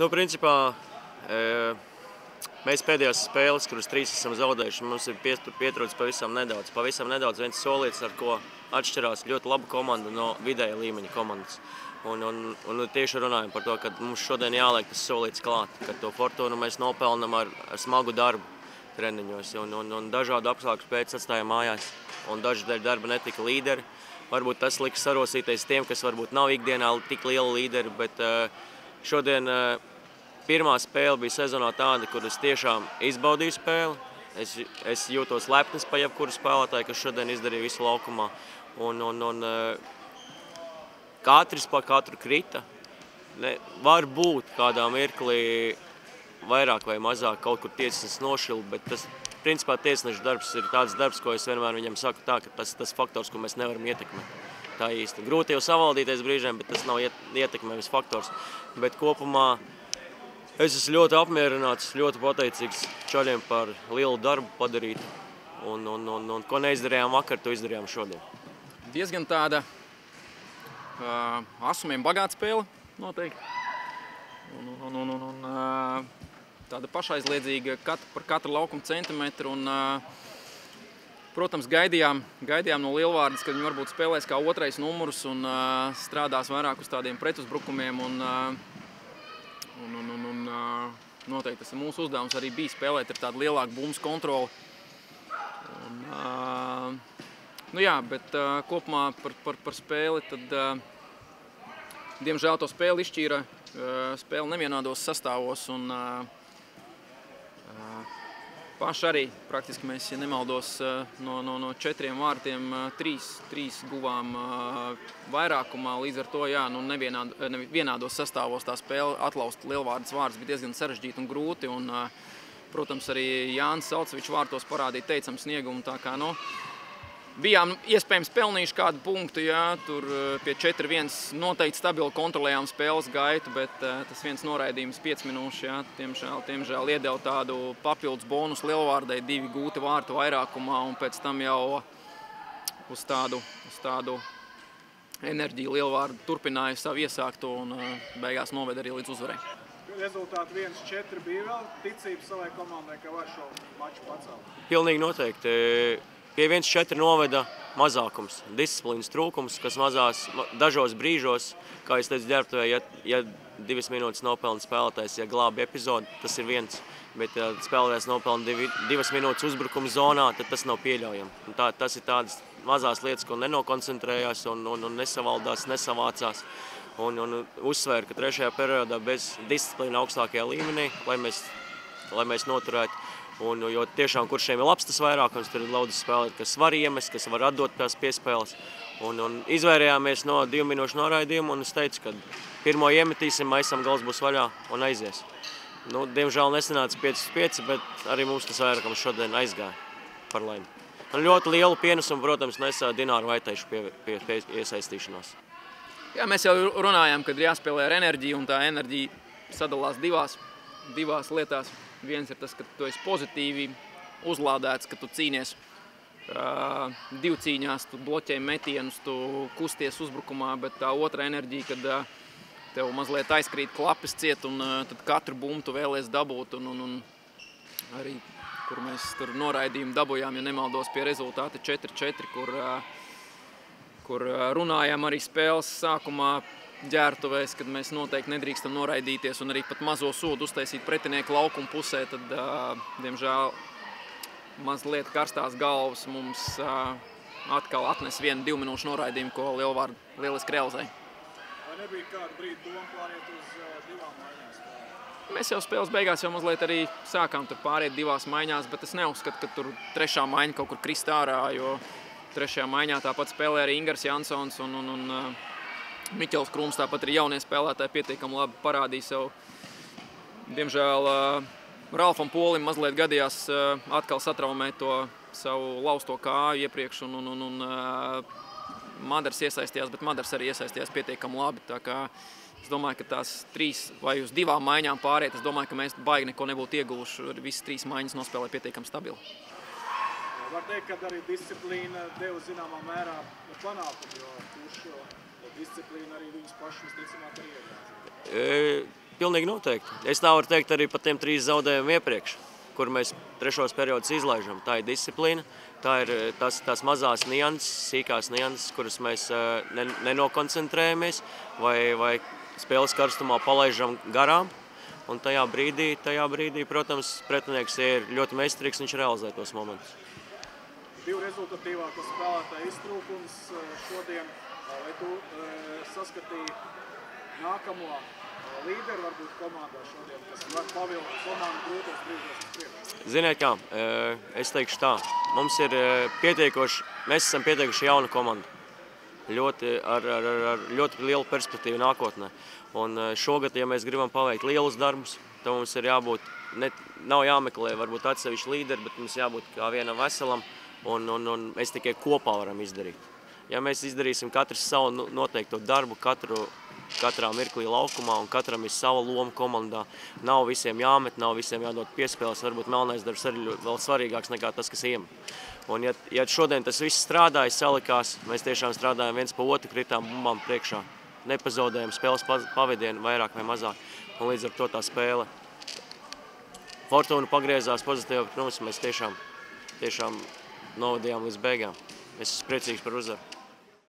Principā, mēs pēdējās spēles, kuras 3 esam zaudējuši, mums ir pietrūcis pavisam nedaudz viens solīts, ar ko atšķirās ļoti laba komanda no vidēja līmeņa komandas. Un tieši runājam par to, ka mums šodien jāliek tas solīts klāt, ka to fortūnu mēs nopelnam ar smagu darbu treniņos. Un dažādu apstākļu pēc atstājām mājās, un daži dēļ darba netika līderi. Varbūt tas liks sarosīties tiem, kas varbūt nav ikdienā tik liela līderi, bet šodien pirmā spēle bija sezonā tāda, kur es tiešām izbaudīju spēli. Es jūtos lepnis pa jebkuru spēlētāju, kas šodien izdarīja visu laukumā. Un katrs pa katru krita. Var būt kādā mirklī vairāk vai mazāk kaut kur tiesnesis nošilda, bet tas, principā, tiesneša darbs ir tāds darbs, ko es vienmēr viņam saku tā, ka tas faktors, ko mēs nevaram ietekmēt. Tā īsti. Grūti jau savaldīties brīžiem, bet tas nav ietekmējums faktors. Bet kopumā es esmu ļoti apmierināts, ļoti pateicīgs čaļiem par lielu darbu padarīt. Un ko neizdarījām vakar, to izdarījām šodien. Diezgan tāda asumiem bagāta spēle, noteikti. Tāda pašaizliedzīga par katru laukuma centimetru. Protams, gaidījām no Lielvārdes, ka viņi varbūt spēlēs kā otrais numurs un strādās vairāk uz tādiem pretuzbrukumiem. Noteikti tas ir mūsu uzdevums arī bija spēlēt ar tādu lielāku bumbas kontroli. Bet kopumā par spēli, tad diemžēl to spēli izšķīra spēli nevienādos sastāvos. Paši arī praktiski mēs, ja nemaldos, no 4 vārtiem 3 guvām vairākumā. Līdz ar to, nevienādos sastāvos tā spēle atlaust Lielvārdes vārdus bija diezgan sarežģīta un grūti. Protams, arī Jānis Salcevičs vārtos parādīja teicam sniegumu. Tā kā, bijām iespējams pelnījuši kādu punktu, tur pie 4-1 noteikti stabili kontrolējām spēles gaitu, bet tas viens noraidījums 5 minūšu, tiemžēl iedeva tādu papildus bonusu Lielvārdei, 2 gūti vārtu vairākumā, un pēc tam jau uz tādu enerģiju Lielvārda turpināja savu iesākto un beigās noveda arī līdz uzvarai. Rezultāti 1-4 bija vēl ticība savai komandai, ka var šo maču pacelt? Pilnīgi noteikti. Pie 1-4 noveda mazākums, disciplīnas trūkums, kas dažos brīžos, kā es teicu ģērbtuvē, ja 2 minūtes nopelna spēlētājs, ja glābi epizodi, tas ir viens, bet ja spēlētājs nopelna 2 minūtes uzbrukuma zonā, tad tas nav pieļaujami. Tas ir tādas mazās lietas, ko nenokoncentrējās un nesavaldās, nesavācās. Un uzsvēra, ka 3. periodā bez disciplīna augstākajā līmenī, lai mēs noturētu. Jo tiešām, kurš šiem ir labs tas vairākums, tur ir daudz spēlēt, kas var iemest, kas var atdot tās piespēles. Un izvairījāmies no 2 minūšu noraidījumu, un es teicu, ka pirmo iemetīsim, maisam gals būs vaļā un aizies. Diemžēl nesanāca 5-5, bet arī mums tas vairākums šodien aizgāja par laimi. Un ļoti lielu pienesumu, protams, nesā Dināru Vaiteišu pie iesaistīšanās. Jā, mēs jau runājām, kad ir jāspēlē ar enerģiju, un tā enerģija sadalās divās lietās. Viens ir tas, ka tu esi pozitīvi uzlādēts, ka tu cīnies divcīņās, tu bloķē metienus, tu kusties uzbrukumā, bet tā otra enerģija, kad tev mazliet aizkrīt klapes ciet, un tad katru bumbu tu vēlies dabūt, un arī, kur mēs tur noraidījumu dabujām, ja nemaldos pie rezultāta 4-4, kur runājām arī spēles sākumā ģērtuvēs, kad mēs noteikti nedrīkstam noraidīties un arī pat mazo sodu uztaisīt pretinieku laukumu pusē, tad, diemžēl, mazliet karstās galvas mums atkal atnes 1-2 minūšu noraidījumu, ko Lielvārda lieliski realizēja. Vai nebija kādu brīdi doma pāriet uz 2 maiņās? Mēs jau spēles beigās jau mazliet arī sākām tur pāriet 2 maiņās, bet es neuzskatu, ka tur 3. maiņa kaut kur krist ārā, jo 3. maiņā tāpat spēlē arī Ingars Jansons un Miķels Krūms, tāpat arī jaunie spēlētāji pietiekami labi parādīja sev. Diemžēl Ralfam Polim mazliet gadījās atkal satraumēt to savu lausto kāju iepriekš, un Madars iesaistījās, bet Madars arī iesaistījās pietiekami labi. Tā kā es domāju, ka tās 3 vai uz 2 maiņām pāriet, es domāju, ka mēs baigi neko nebūtu ieguvuši, visas 3 maiņas nospēlē pietiekami stabili. Var teikt, ka arī disciplīna deva zināmā mērā panākumu, jo disciplīna arī viņus paši visticamāk arī iegāja. pilnīgi noteikti. Es tā varu teikt arī par tiem 3 zaudējumiem iepriekš, kur mēs trešos periodus izlaižam. Tā ir disciplīna, tā ir tās mazās nianses, sīkās nianses, kuras mēs nenokoncentrējamies vai spēles karstumā palaižam garām. Un tajā brīdī, protams, pretinieks ir ļoti meistarīgs, viņš realizē tos momentus. 2 rezultatīvāko spēlētāju iztrūkums šodien. Vai tu saskatīji nākamo līderi varbūt komandā šodien, kas var pavilkt komandu grūtos brīžos uz priekšu? Ziniet kā, es teikšu tā, mēs esam pietiekuši jauna komanda. Ar ļoti lielu perspektīvu nākotnē. Un šogad, ja mēs gribam paveikt lielus darbus, tad mums ir jābūt, nav jāmeklē varbūt atsevišķi līderi, bet mums jābūt kā vienam veselam, un mēs tikai kopā varam izdarīt. Ja mēs izdarīsim katrs savu noteikto darbu, katrā mirklī laukumā, un katram ir sava loma komandā, nav visiem jāmet, nav visiem jādod piespēles, varbūt melnais darbs arī vēl svarīgāks nekā tas, kas iemet. Un ja šodien tas viss strādāja, salikās, mēs tiešām strādājam viens pa otru, kritām bumbām priekšā, nepazaudējam spēles pavadienu vairāk vai mazāk, un līdz ar to tā spēle. Fortuna pagriezās pozitīvi, protams, mēs tiešām novadījām līdz beigām. Es esmu priecīgs par uzvaru.